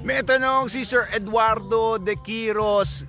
May tanong si Sir Eduardo de Quiros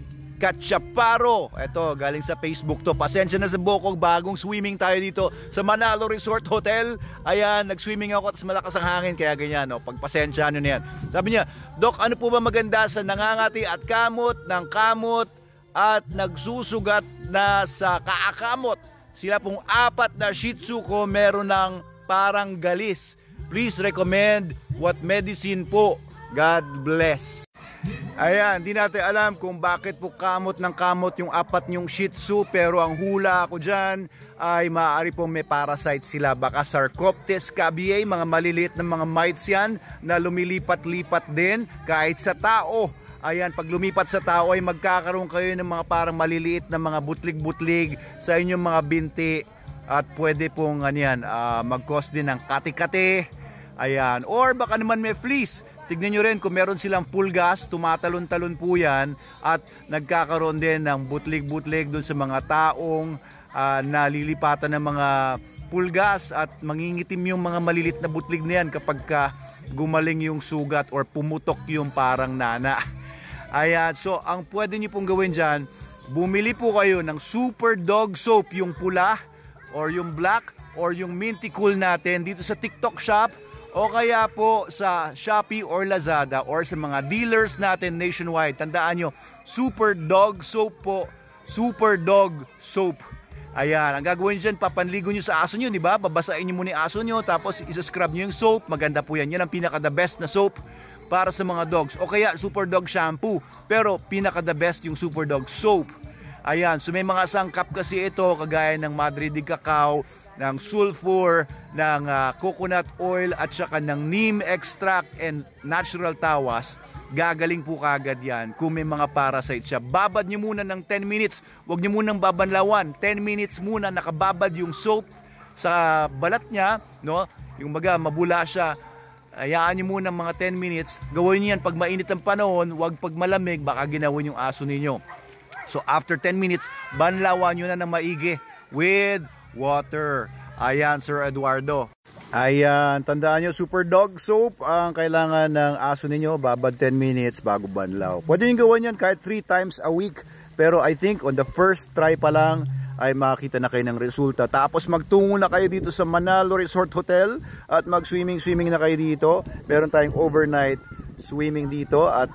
Cachaparo. Ito, galing sa Facebook to. Pasensya na sa bokog, bagong swimming tayo dito sa Manalo Resort Hotel. Ayan, nag-swimming ako tapos malakas ang hangin, kaya ganyan. No? Pagpasensya nyo na yan. Sabi niya, Dok, ano po ba maganda sa nangangati at kamot ng kamot at nagsusugat na sa kaakamot? Sila pong 4 na Shih Tzu ko meron ng parang galis. Please recommend what medicine po. God bless. Ayan, di natin alam kung bakit po kamot ng kamot yung 4 yung Shih Tzu, pero ang hula ko dyan ay maaari pong may parasite sila. Baka Sarcoptes cabiae, mga maliliit na mga mites yan na lumilipat-lipat din kahit sa tao. Ayan, pag lumipat sa tao ay magkakaroon kayo ng mga parang maliliit na mga butlig-butlig sa inyong mga binti at pwede pong mag-cause din ng kati-kati. Ayan, or baka naman may fleas. Tignan nyo rin kung meron silang pulgas, tumatalon-talon po yan at nagkakaroon din ng butlig-butlig dun sa mga taong nalilipatan ng mga pulgas at mangingitim yung mga malilit na butlig na yan kapag gumaling yung sugat or pumutok yung parang nana. Ayan, so ang pwede nyo pong gawin dyan, bumili po kayo ng Super Dog Soap, yung pula or yung black or yung minty cool natin dito sa TikTok shop. O kaya po sa Shopee or Lazada or sa mga dealers natin nationwide. Tandaan nyo, Super Dog Soap po. Super Dog Soap. Ayan, ang gagawin dyan, papanligo nyo sa aso nyo, di ba? Babasain nyo muna yung aso nyo, tapos isa-scrub nyo yung soap. Maganda po yan. Yan ang pinaka-the best na soap para sa mga dogs. O kaya Super Dog Shampoo. Pero pinaka-the best yung Super Dog Soap. Ayan, so may mga sangkap kasi ito, kagaya ng Madre de Cacao, ng sulfur, ng coconut oil at saka ng neem extract and natural tawas. Gagaling po kagad yan kung may mga parasite siya. Babad nyo muna ng 10 minutes. Huwag nyo munang babanlawan. 10 minutes muna nakababad yung soap sa balat niya, no? Yung mabula siya. Hayaan nyo muna mga 10 minutes. Gawin nyo yan pag mainit ang panahon. Huwag pag malamig, baka ginawin yung aso ninyo. So after 10 minutes, banlawan nyo na ng maigi with water. Ayan, Sir Eduardo. Ayan, tandaan nyo, Super Dog Soap ang kailangan ng aso ninyo. Babad 10 minutes bago banlaw. Pwede nyo gawin yan kahit 3 times a week. Pero I think on the first try pa lang ay makakita na kayo ng resulta. Tapos magtungo na kayo dito sa Manalo Resort Hotel at mag-swimming na kayo dito. Meron tayong overnight swimming dito at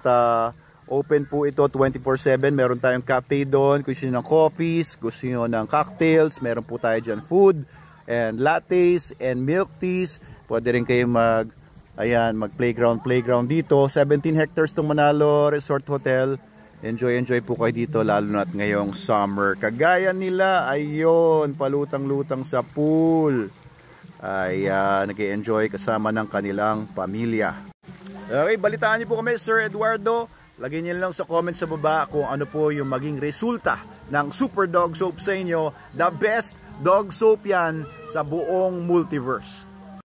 open po ito 24/7. Meron tayong cafe doon. Gusto nyo ng coffees, gusto nyo ng cocktails, meron po tayo dyan food and lattes and milk teas. Pwede rin kayo mag playground dito. 17 hectares itong Manalo Resort Hotel. Enjoy po kayo dito, lalo na't ngayong summer. Kagaya nila, ayun, palutang-lutang sa pool. Ayan, nag-enjoy kasama ng kanilang pamilya. Okay, balitaan niyo po kami, Sir Eduardo. Lagyan niyo lang sa comment sa baba kung ano po yung maging resulta ng Super Dog Soap sa inyo. The best dog soap yan sa buong multiverse.